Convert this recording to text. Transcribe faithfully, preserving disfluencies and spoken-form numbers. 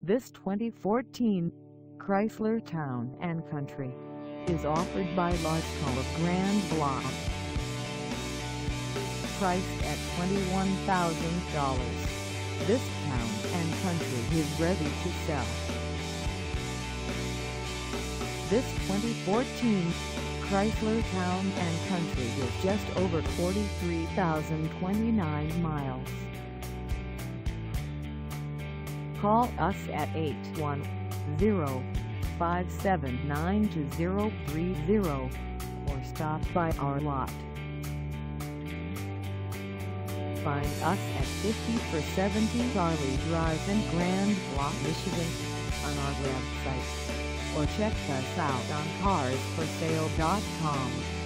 This twenty fourteen Chrysler Town and Country is offered by Lasco of Grand Blanc. Priced at twenty-one thousand dollars, this Town and Country is ready to sell. This twenty fourteen Chrysler Town and Country is just over forty-three thousand twenty-nine miles. Call us at eight one zero, five seven nine, two zero three zero or stop by our lot. Find us at fifty for seventy Charlie Drive in Grand Blanc, Michigan on our website, or check us out on cars for sale dot com.